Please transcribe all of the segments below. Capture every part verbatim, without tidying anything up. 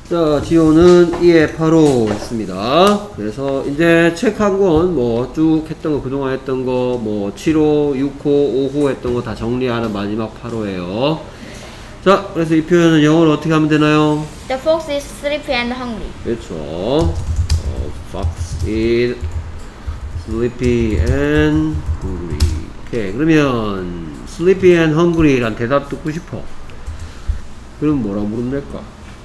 자, 지호는 이에 팔호 했습니다. 그래서 이제 책 한 권 뭐 쭉 했던 거, 그동안 했던 거, 뭐 칠호, 육호, 오호 했던 거 다 정리하는 마지막 팔호예요. 자, 그래서 이 표현은 영어로 어떻게 하면 되나요? The fox is sleepy and hungry. 그렇죠. 어, fox is sleepy and hungry. 오케이. 그러면 sleepy and hungry 란 대답 듣고 싶어. 그럼 뭐라고 물으면 될까?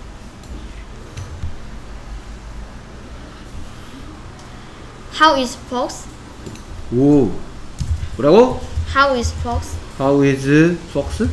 How is fox? 오. 뭐라고? How is fox? How is fox?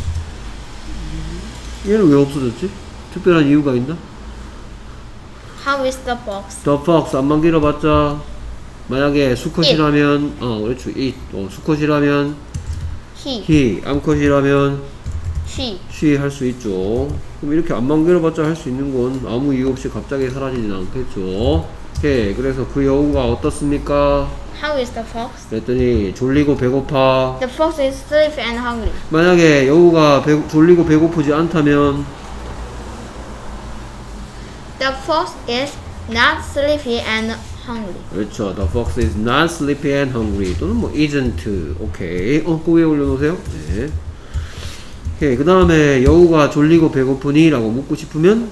얘는 왜 없어졌지? 특별한 이유가 있나? How is the fox? The fox 안만 길어봤자 만약에 수컷이라면 어 그렇죠. it 어, 수컷이라면 He. he 암컷이라면 She. she 할 수 있죠. 그럼 이렇게 안만 길어봤자 할 수 있는 건 아무 이유 없이 갑자기 사라지진 않겠죠. 오케이. 그래서 그 여우가 어떻습니까? How is the fox? 그랬더니 졸리고 배고파. The fox is sleepy and hungry. 만약에 여우가 배, 졸리고 배고프지 않다면 The fox is not sleepy and hungry. 그렇죠. The fox is not sleepy and hungry. 또는 뭐 isn't. 오케이. 어, 그 위에 올려놓으세요. 네. 오케이. 그 다음에 여우가 졸리고 배고프니? 라고 묻고 싶으면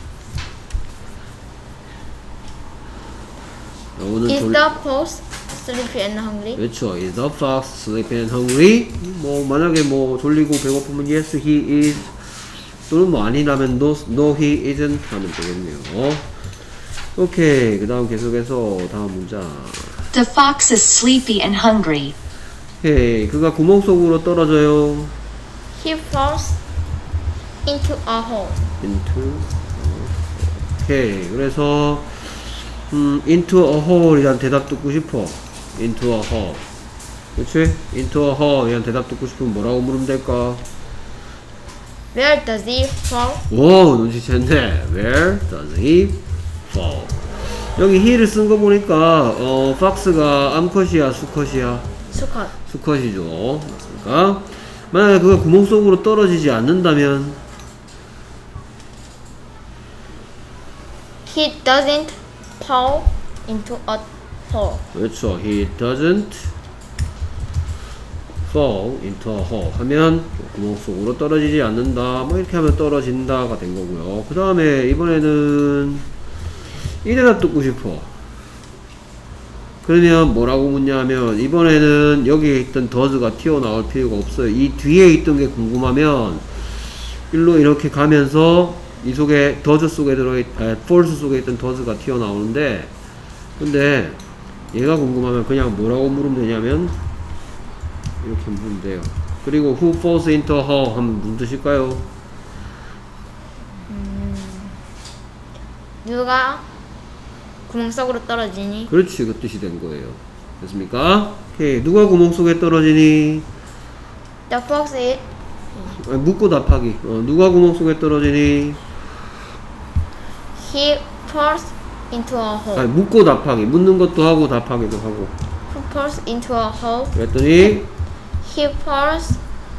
여우는 Is 졸... the fox sleepy and hungry? 그렇죠. Is the fox sleepy and hungry? 뭐 만약에 뭐 졸리고 배고프면 yes he is 또는 뭐 아니라면 no, no he isn't 하면 되겠네요. 오케이. 그 다음 계속해서 다음 문장. The fox is sleepy and hungry. 오케이. 그가 구멍 속으로 떨어져요. He falls into a hole. into 오케이. 그래서 음, into a hole 이란 대답 듣고 싶어. into a hole. 그치? into a hole 이란 대답 듣고 싶으면 뭐라고 물으면 될까? Where does he fall? 오, 눈치챘네. Where does he fall? 여기 he를 쓴 거 보니까 어, fox가 암컷이야, 수컷이야? 수컷. 수컷이죠. 그러니까 만약에 그가 구멍 속으로 떨어지지 않는다면 He doesn't fall into a hole. 그렇죠. He doesn't fall into a hole 하면 구멍 속으로 떨어지지 않는다. 뭐 이렇게 하면 떨어진다가 된 거고요. 그 다음에 이번에는 이 대답 듣고 싶어. 그러면 뭐라고 묻냐면 이번에는 여기에 있던 does가 튀어나올 필요가 없어요. 이 뒤에 있던 게 궁금하면 일로 이렇게 가면서 이 속에 does 속에 들어있, 아, false 속에 있던 does가 튀어나오는데 근데 얘가 궁금하면 그냥 뭐라고 물으면 되냐면 이렇게 물으면 돼요. 그리고 who falls into a hole 하면 무슨 뜻일까요? 음, 누가 구멍 속으로 떨어지니? 그렇지. 그 뜻이 된 거예요. 됐습니까? 오케이. 누가 구멍 속에 떨어지니? The fox is 아니, 묻고 답하기. 어, 누가 구멍 속에 떨어지니? He falls into a hole. 아니, 묻고 답하기. 묻는 것도 하고 답하기도 하고. Who falls into a hole? 그랬더니 He falls.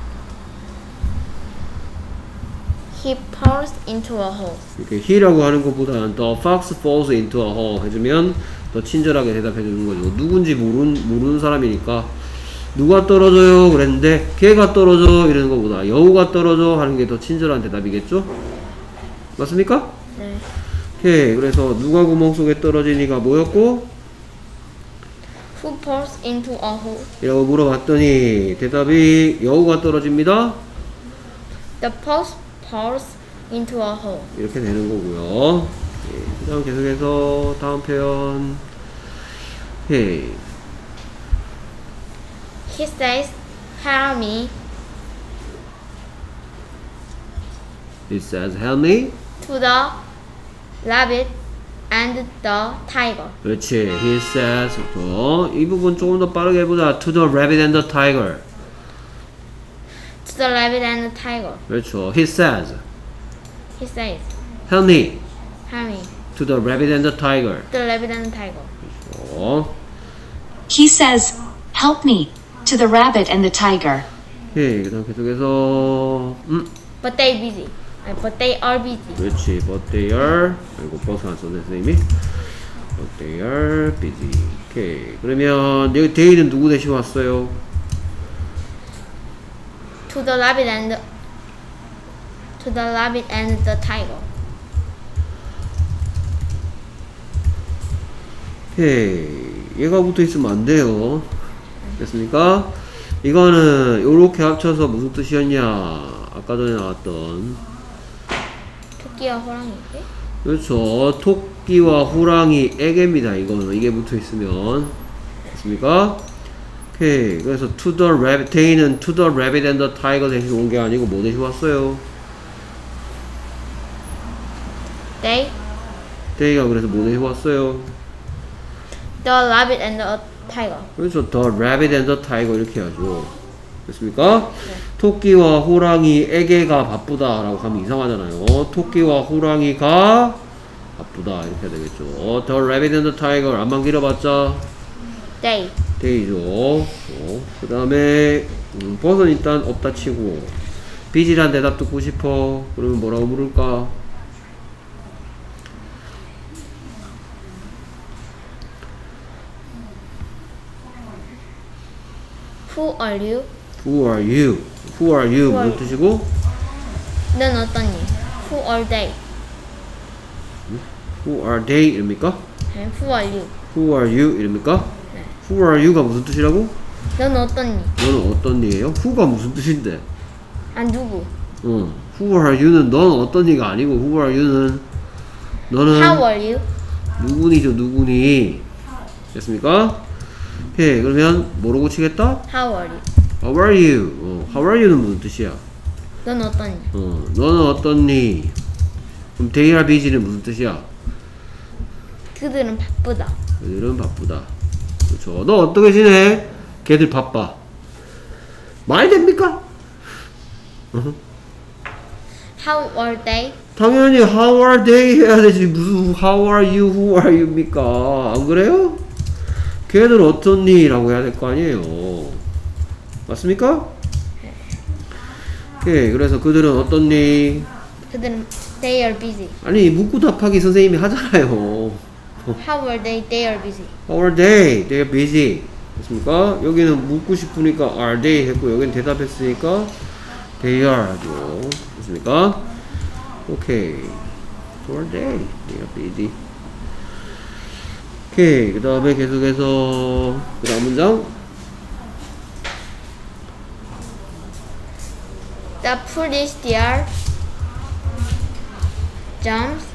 He falls into a hole. 이렇게 he라고 하는 것보다는 the fox falls into a hole 해주면 더 친절하게 대답해 주는 거죠. 누군지 모르는, 모르는 사람이니까 누가 떨어져요 그랬는데 걔가 떨어져 이러는 것보다 여우가 떨어져 하는 게 더 친절한 대답이겠죠? 맞습니까? 네. 오케이. 그래서 누가 구멍 속에 떨어지니가 뭐였고 Who falls into a hole? 이라고 물어봤더니 대답이 여우가 떨어집니다. The fox falls into a hole. 이렇게 되는 거고요. 그 다음 계속해서 다음 표현. 오케이. He says, "Help me It says help me. to the rabbit and the tiger." 그렇지. He says 어, 이 부분 조금 더 빠르게 해보자. To the rabbit and the tiger. To the rabbit and the tiger. 그렇죠. He says He says, help me "Help me to the rabbit and the tiger. to the rabbit and the tiger." 어. He says, help me to the rabbit and the tiger. 오케이. 그 다음 계속해서 음. But they're busy. Uh, but they are busy. 그렇지. But they are. 아이고 버스 안 썼네 선생님이. But they are busy. 오케이. 그러면 여기 they는 누구 대신 왔어요? To the rabbit and the, to the rabbit and the tiger. 오케이. 얘가 붙어 있으면 안 돼요. 됐습니까? 이거는 요렇게 합쳐서 무슨 뜻이었냐? 아까 전에 나왔던 토끼와 호랑이. 그렇죠. 토끼와 호랑이에게입니다. 이거는 이게 붙어 있으면 됐습니까? 오케이. 그래서 to the rabbit, they는 to the rabbit and the tiger 대신 온 게 아니고 뭐 대신 왔어요? They, they가 그래서 뭐 대신 왔어요? the rabbit and the tiger. 그래서 the rabbit and the tiger 이렇게 해야죠. 됐습니까? 네. 토끼와 호랑이에게가 바쁘다 라고 하면 이상하잖아요. 토끼와 호랑이가 바쁘다 이렇게 해야 되겠죠. The rabbit and the tiger 안만 길어봤자 They. 데이죠. 어, 그 다음에 음, 버섯은 일단 없다 치고 비지란 대답 듣고 싶어. 그러면 뭐라고 물을까? Who are you? Who are you? Who are you? Who 무슨 are 뜻이고? 넌 어떠니? Who are they? Who are they? 이럽니까? And who are you? Who are you? 이럽니까? 네. Who are you가 무슨 뜻이라고? 넌 어떠니? 너는 어떤 니예요? who가 무슨 뜻인데? 아 누구? 어, who are you는 넌 어떤 니가 아니고 who are you는 너는 How are you? 누구니죠 누구니? 됐습니까? 오케이 그러면 뭐로 고치겠다? How are you? How are you? 어, how are you는 무슨 뜻이야? 넌 어떠니? 어, 너는 어떻니? 그럼 they are busy는 무슨 뜻이야? 그들은 바쁘다. 그들은 바쁘다. 그렇죠. 너 어떻게 지내? 걔들 바빠. 말이 됩니까? 어? How are they? 당연히 how are they 해야 되지. 무슨 how are you, who are you입니까? 안 그래요? 걔들 어떻니? 라고 해야 될 거 아니에요. 맞습니까? 오케이. 그래서 그들은 어떻니? 그들은 they are busy. 아니 묻고 답하기 선생님이 하잖아요. How are they? They are busy. How are they? They are busy. 됐습니까? 여기는 묻고 싶으니까 are they 했고 여기는 대답했으니까 they are 하죠. 됐습니까? 오케이. How are they? They are busy. 오케이. 그 다음에 계속해서 그 다음 문장. The police deer jumps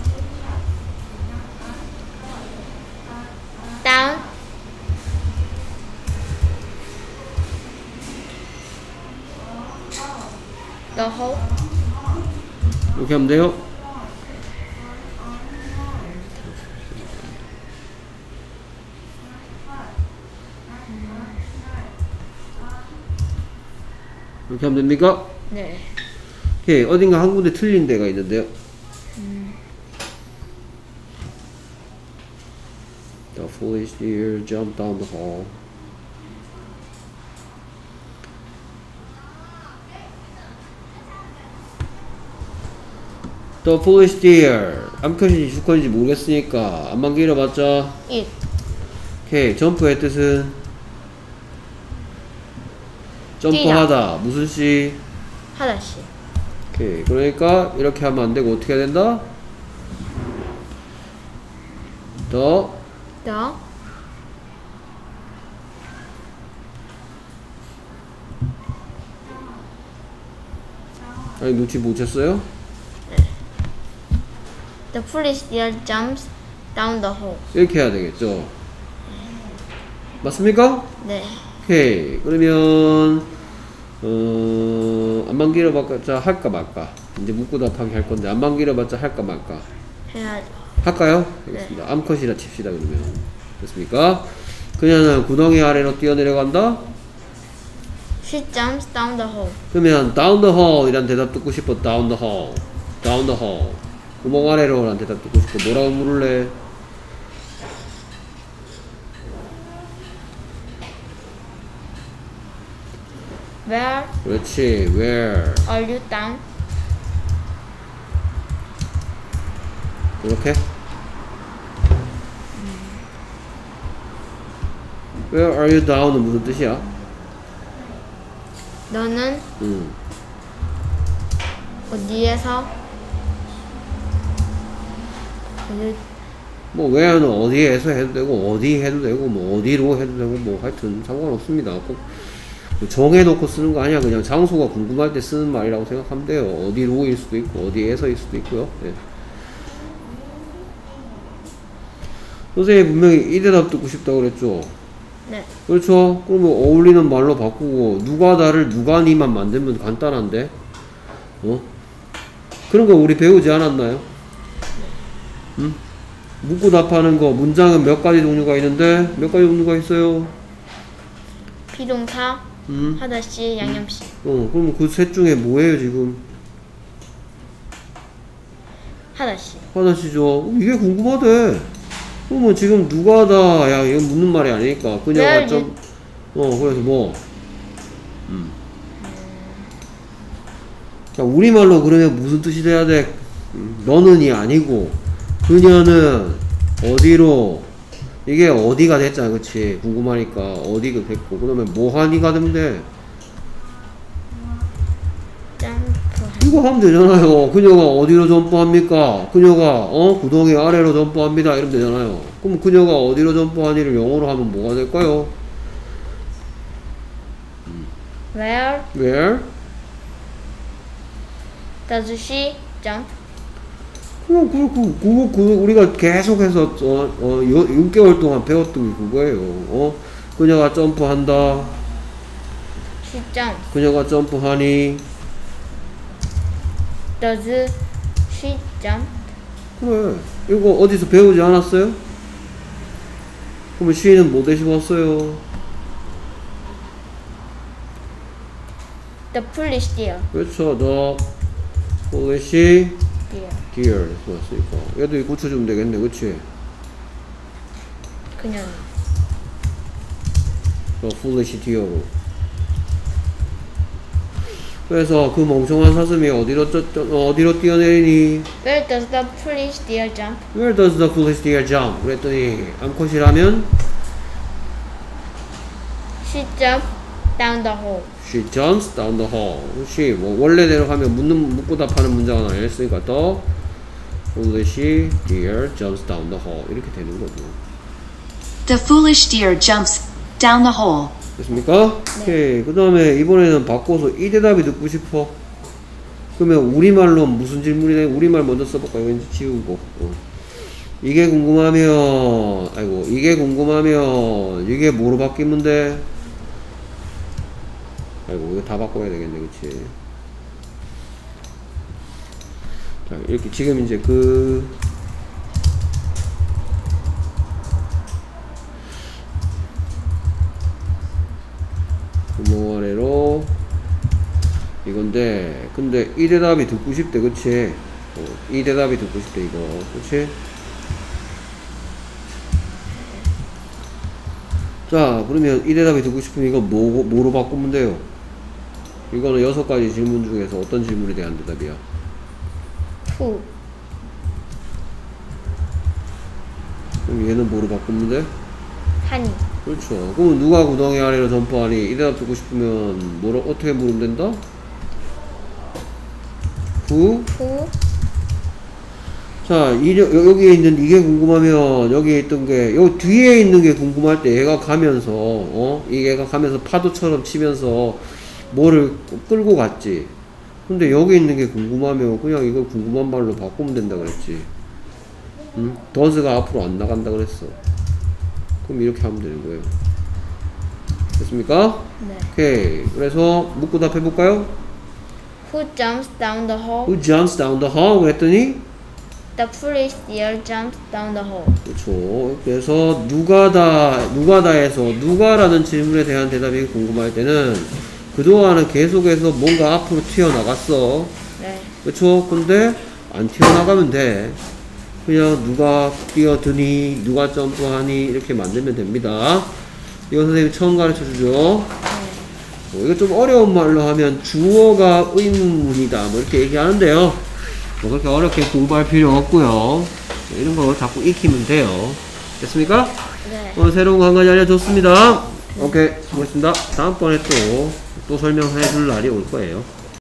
down the hole. 이렇게 하면 돼요. 이렇게 하면 됩니까? 네. 오케이. 어딘가 한 군데 틀린 데가 있는데요. 음. The foolish deer jumped down the hole. The foolish deer. 암컷인지 수컷인지 모르겠으니까 안만 길어봤자 it. 오케이. 점프의 뜻은 점프하다. 무슨 시? 하다시. 오케이. 그러니까 이렇게 하면 안 되고 어떻게 해야 된다? The The 아니 눈치 못 챘어요? The foolish deer jumps down the hole. 이렇게 해야 되겠죠. 맞습니까? 네. 오케이. 그러면 어 안만 길어봤자 할까 말까. 이제 묻고 답하기 할 건데 안만 길어봤자 할까 말까. 해야죠. 할까요? 알겠습니다. 암컷이라 칩시다 그러면. 됐습니까? 그녀는 구덩이 아래로 뛰어내려간다. She jumps down the hole. 그러면 down the hall 이란 대답 듣고 싶어. down the hall. down the hall. 구멍 아래로 라는 대답 듣고 싶어. 뭐라고 물을래? Where 그렇지. where are you down? 이렇게. Where are you down은 무슨 뜻이야? 너는 음. 어디에서 어디 뭐 where는 어디에서 해도 되고 어디 해도 되고 뭐 어디로 해도 되고 뭐 하여튼 상관없습니다. 꼭 정해놓고 쓰는 거 아니야. 그냥 장소가 궁금할 때 쓰는 말이라고 생각하면 돼요. 어디로일 수도 있고 어디에서일 수도 있고요. 예. 선생님이 분명히 이 대답 듣고 싶다고 그랬죠. 네. 그렇죠. 그러면 어울리는 말로 바꾸고 누가 다를 누가 니만 만들면 간단한데 어? 그런 거 우리 배우지 않았나요? 응? 묻고 답하는 거 문장은 몇 가지 종류가 있는데 몇 가지 종류가 있어요? 비동사, 응? 하다시, 양념시. 어, 그럼 그 셋 중에 뭐예요 지금? 하다시. 하나씩죠. 이게 궁금하대. 그러면 지금 누가 다, 야, 이건 묻는 말이 아니니까. 그녀가 네, 좀, 어, 그래서 뭐, 음. 자, 우리말로 그러면 무슨 뜻이 돼야 돼? 음, 너는이 아니고, 그녀는 어디로, 이게 어디가 됐잖아, 그치? 궁금하니까, 어디가 됐고, 그러면 뭐하니가 되면 돼? 점프. 이거 하면 되잖아요. 그녀가 어디로 점프합니까? 그녀가 어 구덩이 아래로 점프합니다. 이러면 되잖아요. 그럼 그녀가 어디로 점프하니를 영어로 하면 뭐가 될까요? Where Where? does she jump? 그럼 그, 그, 그, 그, 우리가 계속해서 어, 어, 육 개월 동안 배웠던 게 그거예요. 어? 그녀가 점프한다. She jumps. 그녀가 점프하니. Does she jump? 그래. 이거 어디서 배우지 않았어요? 그러면 she는 뭐 대신 왔어요? The foolish deer. 그렇죠. The foolish deer. deer. 왔으니까. 얘도 고쳐주면 되겠네. 그치? 그녀는 The foolish deer로. 그래서 그 멍청한 사슴이 어디로, 쩌, 쩌, 어디로 뛰어내리니? Where does the foolish deer jump? Where does the foolish deer jump? 그랬더니 암컷이라면 She jumps down the hole. She jumps down the hall. she 뭐 원래대로 하면 묻는 묻고 답하는 문장은 아니었으니까 the foolish deer jumps down the hall 이렇게 되는 거죠. The foolish deer jumps down the hole. 됐습니까? 네. 오케이. 그 다음에 이번에는 바꿔서 이 대답이 듣고 싶어. 그러면 우리말로 무슨 질문이네? 우리말 먼저 써볼까요? 왠지 지우고. 어. 이게 궁금하면, 아이고, 이게 궁금하면, 이게 뭐로 바뀌면 돼? 아이고, 이거 다 바꿔야 되겠네, 그치? 자, 이렇게 지금 이제 그, 구멍 아래로 이건데 근데 이 대답이 듣고 싶대 그치? 어, 이 대답이 듣고 싶대 이거 그치? 자 그러면 이 대답이 듣고 싶으면 이거 뭐, 뭐로 바꾸면 돼요? 이거는 여섯 가지 질문 중에서 어떤 질문에 대한 대답이야? Who? 그럼 얘는 뭐로 바꾸면 돼? Honey. 그렇죠. 그럼 누가 구덩이 아래로 점프하니? 이 대답 듣고 싶으면 뭐라 어떻게 물으면 된다? Who? Who? 자, 이, 여기에 있는 이게 궁금하면 여기에 있던 게 요 뒤에 있는 게 궁금할 때 얘가 가면서 어? 이 얘가 가면서 파도처럼 치면서 뭐를 끌고 갔지. 근데 여기 있는 게 궁금하면 그냥 이걸 궁금한 말로 바꾸면 된다 그랬지. 응? does가 앞으로 안 나간다 그랬어. 그럼 이렇게 하면 되는 거예요. 됐습니까? 네. 오케이. 그래서 묻고 답해볼까요? Who jumps down the hole? Who jumps down the hall? 그랬더니 The foolish deer jumps down the hole. 그렇죠. 그래서 누가다 누가다에서 누가라는 질문에 대한 대답이 궁금할 때는 그동안은 계속해서 뭔가 앞으로 튀어나갔어. 네. 그렇죠. 근데 안 튀어나가면 돼. 그냥 누가 뛰어드니 누가 점프하니 이렇게 만들면 됩니다. 이거 선생님 처음 가르쳐주죠. 네. 어, 이거 좀 어려운 말로 하면 주어가 의문문이다 뭐 이렇게 얘기하는데요. 뭐 그렇게 어렵게 공부할 필요 없고요. 이런 거 자꾸 익히면 돼요. 됐습니까? 네. 오늘 새로운 거 한 가지 알려줬습니다. 오케이, 수고했습니다. 다음번에 또, 또 설명해 줄 날이 올 거예요.